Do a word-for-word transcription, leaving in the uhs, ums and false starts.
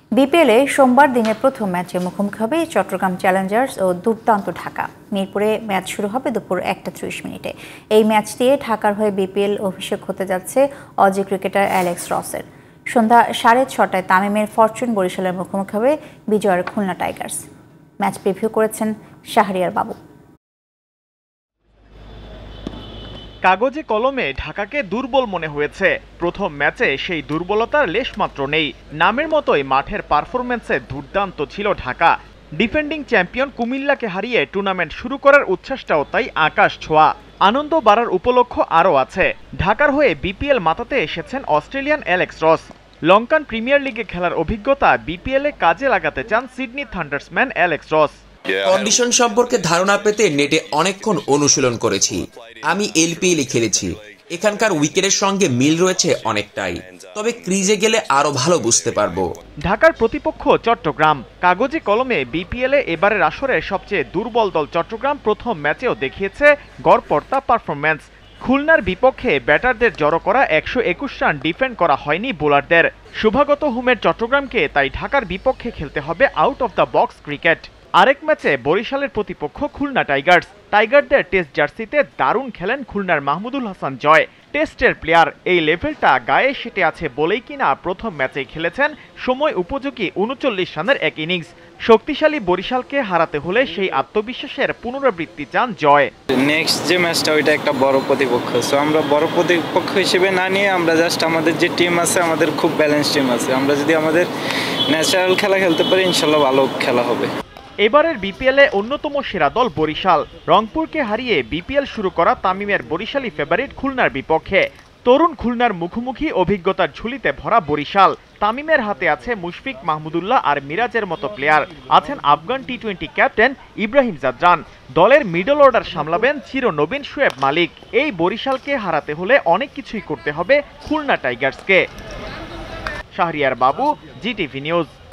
বিপিএলে সোমবার দিনের প্রথম ম্যাচে মুখোমুখি হবে চট্টগ্রাম চ্যালেঞ্জার্স ও দুর্দান্ত ঢাকা। মিরপুরে ম্যাচ শুরু হবে দুপুর একটা ত্রিশ মিনিটে। এই ম্যাচ দিয়ে ঢাকার হয়ে বিপিএল অভিষেক হতে যাচ্ছে অজি ক্রিকেটার অ্যালেক্স রসের। সন্ধ্যা সাড়ে ছটায় তামিমের ফরচুন বরিশালের মুখোমুখি হবে বিজয়ের খুলনা টাইগার্স। ম্যাচ প্রিভিউ করেছেন শাহরিয়ার বাবু। কাগজে কলমে ঢাকাকে দুর্বল মনে হয়েছে। প্রথম ম্যাচে সেই দুর্বলতার লেশমাত্র নেই। নামের মতোই মাঠের পারফরম্যান্সে দুর্দান্ত ছিল ঢাকা। ডিফেন্ডিং চ্যাম্পিয়ন কুমিল্লাকে হারিয়ে টুর্নামেন্ট শুরু করার উচ্ছ্বাসটাও তাই আকাশ ছোঁয়া। আনন্দ বাড়ার উপলক্ষ আরও আছে। ঢাকার হয়ে বিপিএল মাতাতে এসেছেন অস্ট্রেলিয়ান অ্যালেক্স রস। লঙ্কান প্রিমিয়ার লিগে খেলার অভিজ্ঞতা বিপিএলে কাজে লাগাতে চান সিডনি থান্ডার্সম্যান অ্যালেক্স রস। কন্ডিশন সম্পর্কে ধারণা পেতে নেটে অনেকক্ষণ অনুশীলন করেছি। আমি এলপিএল খেলেছি, এখানকার উইকেটের সঙ্গে মিল রয়েছে অনেকটাই, তবে ক্রিজে গেলে আরো ভালো বুঝতে পারবো। ঢাকার প্রতিপক্ষ চট্টগ্রাম। কাগজে কলমে বিপিএলে এবারের আসরে সবচেয়ে দুর্বল দল চট্টগ্রাম প্রথম ম্যাচেও দেখিয়েছে গড়পড়তা পারফরম্যান্স। খুলনার বিপক্ষে ব্যাটারদের জড়ো করা একশো একুশ রান ডিফেন্ড করা হয়নি বোলারদের। শুভাগত হোমের চট্টগ্রামকে তাই ঢাকার বিপক্ষে খেলতে হবে out of the box cricket. আরেক ম্যাচে বরিশালের প্রতিপক্ষ খুলনা টাইগার্স। টাইগারদের টেস্ট জার্সিতে দারুণ খেলেন খুলনার মাহমুদুল হাসান জয়। টেস্টের প্লেয়ার, এই লেভেলটা গায়ে সেটে আছে বলেই কিনা প্রথম ম্যাচে খেলেছেন সময় উপযোগী উনচল্লিশ রানের এক ইনিংস। শক্তিশালী বরিশালকে হারাতে হলে সেই আত্মবিশ্বাসের পুনরাবৃত্তি চান জয়। নেক্সট যে ম্যাচটা ওইটা একটা বড় প্রতিপক্ষ, সো আমরা বড় প্রতিপক্ষ হিসেবে না নিয়ে আমরা জাস্ট আমাদের যে টিম আছে, আমাদের খুব ব্যালেন্স টিম আছে, আমরা যদি আমাদের ন্যাচারাল খেলা খেলতে পারি ইনশাল্লাহ ভালো খেলা হবে। এবারের বিপিএলে অন্যতম সেরা দল বরিশাল। রংপুরকে হারিয়ে বিপিএল শুরু করা তামিমের বরিশালী ফেভারিট খুলনার বিপক্ষে। তরুণ খুলনার মুখোমুখি অভিজ্ঞতার ঝুলিতে ভরা বরিশাল। তামিমের হাতে আছে মুশফিক মাহমুদুল্লাহ আর মিরাজের মতো প্লেয়ার। আছেন Afghan T twenty captain Ibrahim Zadran. দলের মিডল অর্ডার সামলাবেন চিরনবীন শোয়েব মালিক। এই বরিশালকে হারাতে হলে অনেক কিছুই করতে হবে খুলনা টাইগার্সকে। শাহরিয়ার বাবু, জিটিভি নিউজ।